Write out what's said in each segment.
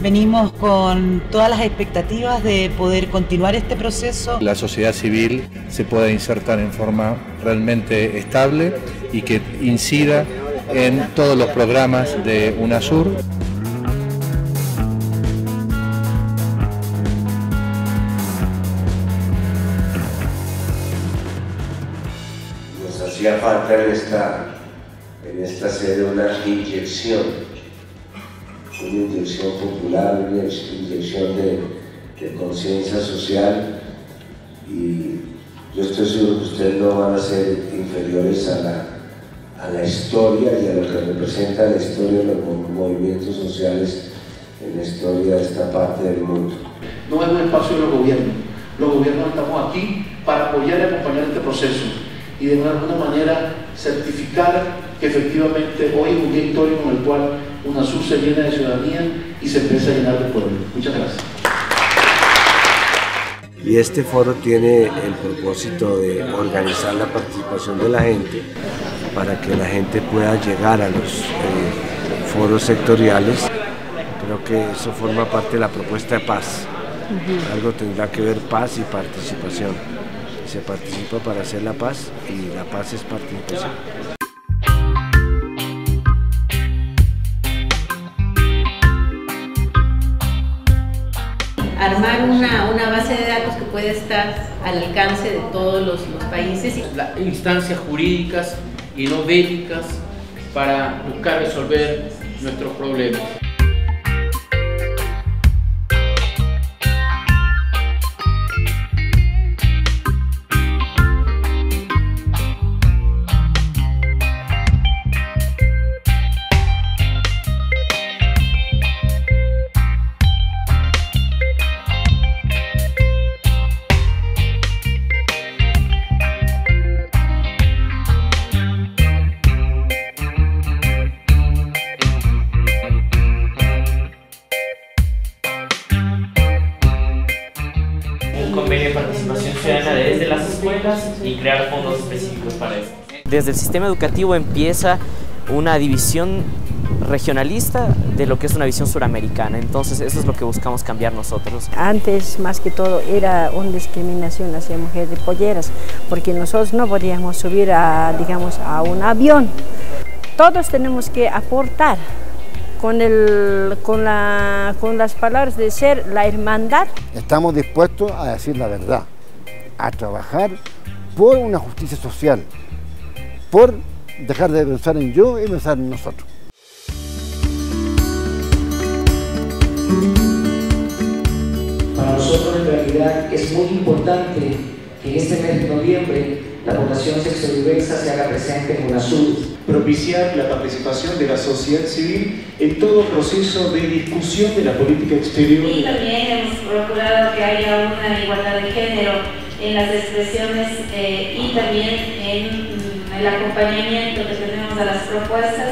Venimos con todas las expectativas de poder continuar este proceso. La sociedad civil se pueda insertar en forma realmente estable y que incida en todos los programas de UNASUR. Nos hacía falta en esta sede una inyección popular, una inyección de conciencia social, y yo estoy seguro que ustedes no van a ser inferiores a la historia y a lo que representa la historia de los movimientos sociales en la historia de esta parte del mundo. No es un espacio de los gobiernos. Los gobiernos estamos aquí para apoyar y acompañar este proceso y de alguna manera certificar que efectivamente hoy es un día histórico en el cual UNASUR se llena de ciudadanía y se empieza a llenar de pueblo. Muchas gracias. Y este foro tiene el propósito de organizar la participación de la gente para que la gente pueda llegar a los foros sectoriales. Creo que eso forma parte de la propuesta de paz. Algo tendrá que ver paz y participación. Se participa para hacer la paz y la paz es participación. Armar una base de datos que puede estar al alcance de todos los países. Las instancias jurídicas y no bélicas para buscar resolver nuestros problemas. Convenio de participación ciudadana desde las escuelas y crear fondos específicos para eso. Desde el sistema educativo empieza una división regionalista de lo que es una visión suramericana, entonces eso es lo que buscamos cambiar nosotros. Antes, más que todo, era una discriminación hacia mujeres polleras, porque nosotros no podíamos subir digamos, a un avión. Todos tenemos que aportar con las palabras de ser la hermandad. Estamos dispuestos a decir la verdad, a trabajar por una justicia social, por dejar de pensar en yo y pensar en nosotros. Para nosotros en realidad es muy importante que en este mes de noviembre la población sexodiversa se haga presente en UNASUR. Propiciar la participación de la sociedad civil en todo proceso de discusión de la política exterior. Y también hemos procurado que haya una igualdad de género en las expresiones y también en el acompañamiento que tenemos a las propuestas.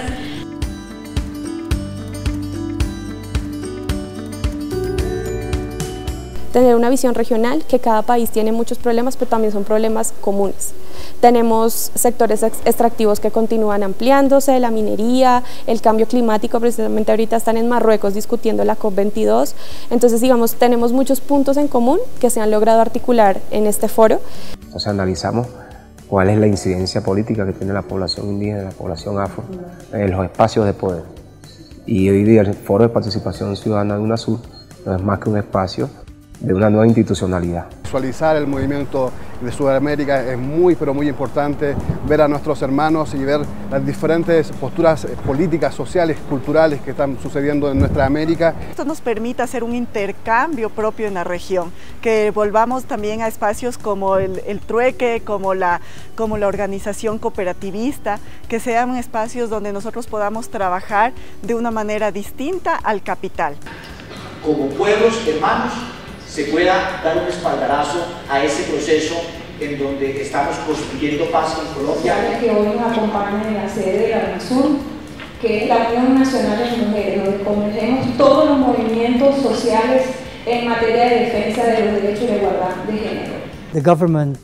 Tener una visión regional, que cada país tiene muchos problemas, pero también son problemas comunes. Tenemos sectores extractivos que continúan ampliándose, la minería, el cambio climático, precisamente ahorita están en Marruecos discutiendo la COP22, entonces digamos, tenemos muchos puntos en común que se han logrado articular en este foro. Entonces analizamos cuál es la incidencia política que tiene la población indígena, la población afro, en los espacios de poder. Y hoy día el Foro de Participación Ciudadana de UNASUR no es más que un espacio de una nueva institucionalidad. Visualizar el movimiento de Sudamérica es muy, pero muy importante, ver a nuestros hermanos y ver las diferentes posturas políticas, sociales, culturales que están sucediendo en nuestra América. Esto nos permite hacer un intercambio propio en la región, que volvamos también a espacios como el trueque, como la organización cooperativista, que sean espacios donde nosotros podamos trabajar de una manera distinta al capital. Como pueblos hermanos, se pueda dar un espaldarazo a ese proceso en donde estamos construyendo paz en Colombia. Que hoy nos acompaña en la sede de la UNASUR, que es la Unión Nacional de Mujeres, donde convergemos todos los movimientos sociales en materia de defensa de los derechos de igualdad de género. The government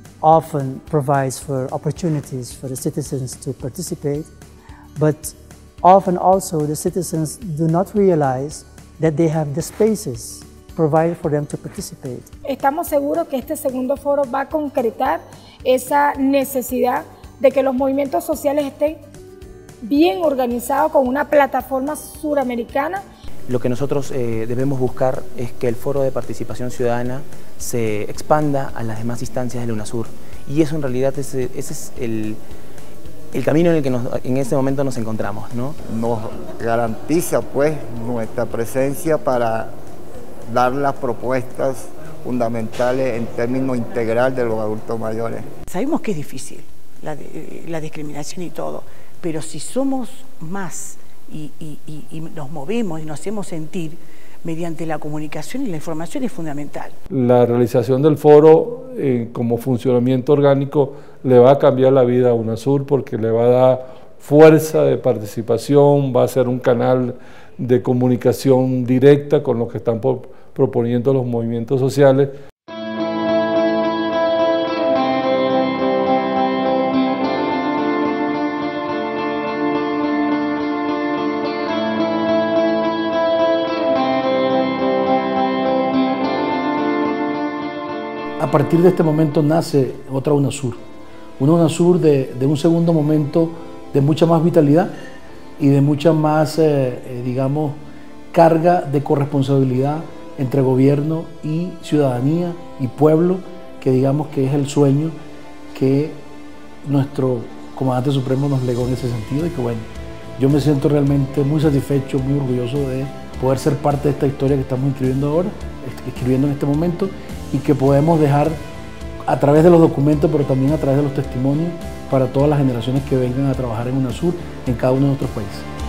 often provides for opportunities for the citizens to participate, but Often also the citizens do not realize that they have the spaces provided for them to participate. Estamos seguros que este segundo foro va a concretar esa necesidad de que los movimientos sociales estén bien organizados con una plataforma suramericana. Lo que nosotros debemos buscar es que el foro de participación ciudadana se expanda a las demás instancias de la UNASUR, y eso en realidad ese es el camino en el que en este momento nos encontramos, ¿no? Nos garantiza pues nuestra presencia para dar las propuestas fundamentales en términos integral de los adultos mayores. Sabemos que es difícil la discriminación y todo, pero si somos más y nos movemos y nos hacemos sentir mediante la comunicación y la información es fundamental. La realización del foro como funcionamiento orgánico le va a cambiar la vida a UNASUR, porque le va a dar fuerza de participación, va a ser un canal de comunicación directa con lo que están proponiendo los movimientos sociales. A partir de este momento nace otra UNASUR, una UNASUR de un segundo momento de mucha más vitalidad y de mucha más, digamos, carga de corresponsabilidad entre gobierno y ciudadanía y pueblo, que digamos que es el sueño que nuestro comandante supremo nos legó en ese sentido, y que bueno, yo me siento realmente muy satisfecho, muy orgulloso de poder ser parte de esta historia que estamos escribiendo en este momento, y que podemos dejar a través de los documentos, pero también a través de los testimonios, para todas las generaciones que vengan a trabajar en UNASUR en cada uno de nuestros países.